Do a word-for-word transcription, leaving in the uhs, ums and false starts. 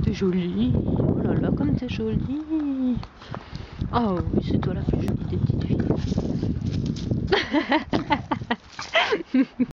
t'es jolie. Oh là là, comme t'es jolie. Oh oui, c'est toi la plus jolie des petites filles.